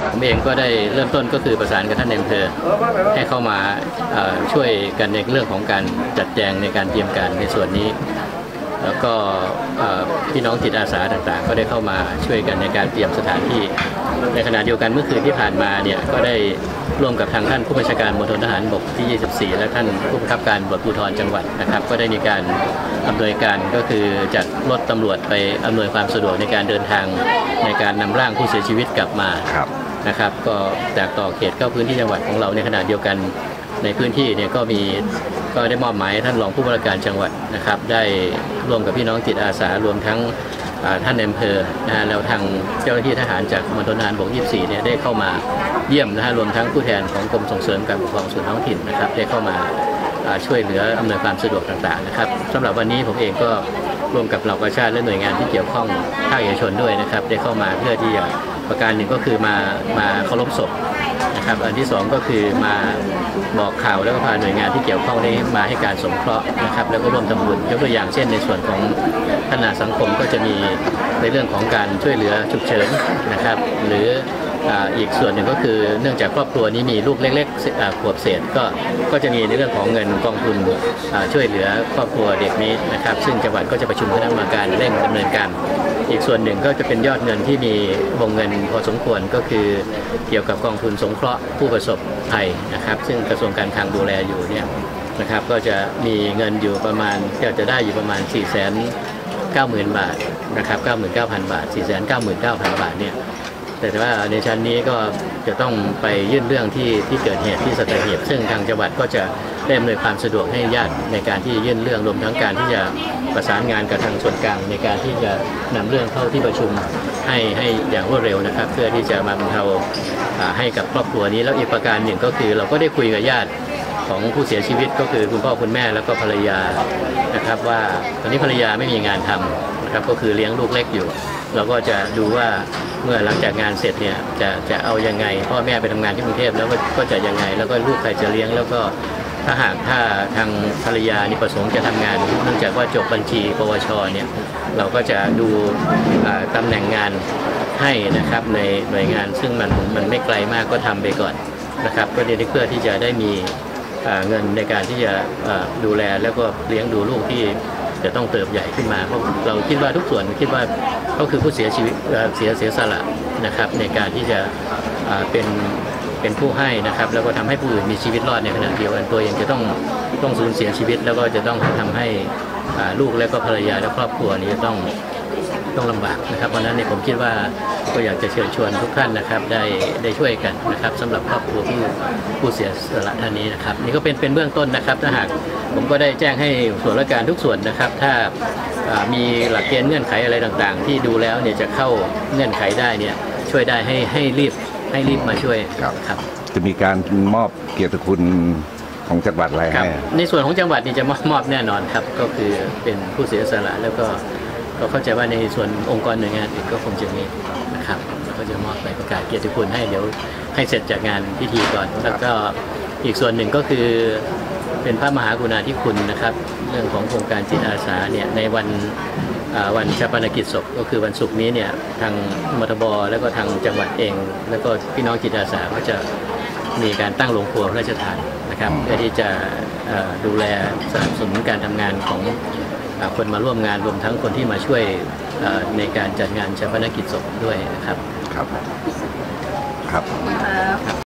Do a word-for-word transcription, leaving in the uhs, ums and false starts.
ผมเองก็ได้เริ่มต้นก็คือประสานกับท่านในอำเภอให้เข้ามาช่วยกันในเรื่องของการจัดแจงในการเตรียมการในส่วนนี้แล้วก็พี่น้องจิตอาสาต่างๆก็ได้เข้ามาช่วยกันในการเตรียมสถานที่ในขณะเดียวกันเมื่อคืนที่ผ่านมาเนี่ยก็ได้ร่วมกับทางท่านผู้บัญชาการมณฑลทหารบกที่ยี่สิบสี่และท่านผู้บังคับการตำรวจภูธรจังหวัดนะครับก็ได้มีการอำนวยการก็คือจัดรถตำรวจไปอำนวยความสะดวกในการเดินทางในการนำร่างผู้เสียชีวิตกลับมานะครับก็แตกต่อเขตเข้าพื้นที่จังหวัดของเราในขณะเดียวกันในพื้นที่เนี่ยก็มีก็ได้มอบหมายท่านรองผู้ว่าราชการจังหวัดนะครับได้ร่วมกับพี่น้องจิตอาสารวมทั้งท่านในอำเภอนะฮะแล้วทางเจ้าหน้าที่ทหารจากมณฑลทหารบกยี่สิบสี่เนี่ยได้เข้ามาเยี่ยมนะฮะรวมทั้งผู้แทนของกรมส่งเสริมการปกครองส่วนท้องถิ่นนะครับได้เข้ามาช่วยเหลืออำนวยความสะดวกต่างๆนะครับสำหรับวันนี้ผมเองก็ร่วมกับเหล่ากาชาติและหน่วยงานที่เกี่ยวข้องภาคเอกชนด้วยนะครับได้เข้ามาเพื่อที่จะประการหนึ่งก็คือมามาเคารพศพนะครับอันที่สองก็คือมาบอกข่าวแล้วก็พาหน่วยงานที่เกี่ยวข้องได้มาให้การสงเคราะห์นะครับแล้วก็ร่วมทำบุญยกตัวอย่างเช่นในส่วนของพัฒนาสังคมก็จะมีในเรื่องของการช่วยเหลือฉุกเฉินนะครับหรืออีกส่วนหนึ่งก็คือเนื่องจากครอบครัวนี้มีลูกเล็กๆขวบเศษก็ก็จะมีในเรื่องของเงินกองทุนช่วยเหลือครอบครัวเด็กนี้นะครับซึ่งจังหวัดก็จะประชุมคณะกรรมการเร่งดำเนินการอีกส่วนหนึ่งก็จะเป็นยอดเงินที่มีวงเงินพอสมควรก็คือเกี่ยวกับกองทุนสงเคราะห์ผู้ประสบภัยนะครับซึ่งกระทรวงการคลังดูแลอยู่เนี่ยนะครับก็จะมีเงินอยู่ประมาณก็จะได้อยู่ประมาณ สี่แสนเก้าหมื่น บาทนะครับ เก้าหมื่นเก้าพัน บาท สี่แสนเก้าหมื่นเก้าพัน บาทเนี่ยแต่ว่าในชั้นนี้ก็จะต้องไปยื่นเรื่องที่ที่เกิดเหตุที่สัตหีบซึ่งทางจังหวัดก็จะได้อำนวยความสะดวกให้ญาติในการที่ยื่นเรื่องรวมทั้งการที่จะประสานงานกับทางส่วนกลางในการที่จะนำเรื่องเข้าที่ประชุมให้ให้อย่างรวดเร็วนะครับเพื่อที่จะมาบรรเทาให้กับครอบครัวนี้แล้วอีกประการหนึ่งก็คือเราก็ได้คุยกับญาติของผู้เสียชีวิตก็คือคุณพ่อคุณแม่แล้วก็ภรรยานะครับว่าตอนนี้ภรรยาไม่มีงานทำนะครับก็คือเลี้ยงลูกเล็กอยู่เราก็จะดูว่าเมื่อหลังจากงานเสร็จเนี่ยจะจะเอายังไงพ่อแม่ไปทำงานที่กรุงเทพแล้วก็จะยังไงแล้วก็ลูกใครจะเลี้ยงแล้วก็ถ้าหากถ้าทางภรรยานี่ประสงค์จะทำงานเนื่องจากว่าจบบัญชีปวชเนี่ยเราก็จะดูตำแหน่งงานให้นะครับในหน่วยงานซึ่งมันมันไม่ไกลมากก็ทำไปก่อนนะครับก็เพื่อที่จะได้มีเงินในการที่จะดูแลแล้วก็เลี้ยงดูลูกที่จะต้องเติบใหญ่ขึ้นมาเพราะเราคิดว่าทุกส่วนคิดว่าเขาคือผู้เสียชีวิตเสียเสียสละนะครับในการที่จะเป็นเป็นผู้ให้นะครับแล้วก็ทำให้ผู้อื่นมีชีวิตรอดในขณะเดียวกันตัวเองจะต้องต้องสูญเสียชีวิตแล้วก็จะต้องทำให้ลูกและก็ภรรยาและครอบครัวนี้จะต้องต้องลำบากนะครับเพราะฉะนั้นเนี่ยผมคิดว่าก็อยากจะเชิญชวนทุกท่านนะครับได้ได้ช่วยกันนะครับสำหรับครอบครัวผู้ผู้เสียสละท่านนี้นะครับนี่ก็เป็นเป็นเบื้องต้นนะครับถ้าหากผมก็ได้แจ้งให้ส่วนราชการทุกส่วนนะครับถ้ามีหลักเกณฑ์เงื่อนไขอะไรต่างๆที่ดูแล้วเนี่ยจะเข้าเงื่อนไขได้เนี่ยช่วยได้ให้ให้รีบให้รีบมาช่วยครับจะมีการมอบเกียรติคุณของจังหวัดอะไรให้ในส่วนของจังหวัดนี่จะมอบมอบแน่นอนครับก็คือเป็นผู้เสียสละแล้วก็ก็เข้าใจว่าในส่วนองค์กรหน่วยงานอื่นก็คงจะมีนะครับก็จะมอบไปประกาศเกียรติคุณให้เดี๋ยวให้เสร็จจากงานพิธีก่อนแล้วก็อีกส่วนหนึ่งก็คือเป็นพระมหากรุณาธิคุณนะครับเรื่องของโครงการจิตอาสาเนี่ยในวันวันชาปนกิจศพก็คือวันศุกร์นี้เนี่ยทางมทบแล้วก็ทางจังหวัดเองแล้วก็พี่น้องจิตอาสาก็จะมีการตั้งโรงครัวพระราชทานนะครับเพื่อที่จะดูแลสนับสนุนการทำงานของคนมาร่วมงานรวมทั้งคนที่มาช่วยในการจัดงานชาปนกิจศพด้วยนะครับครับครับ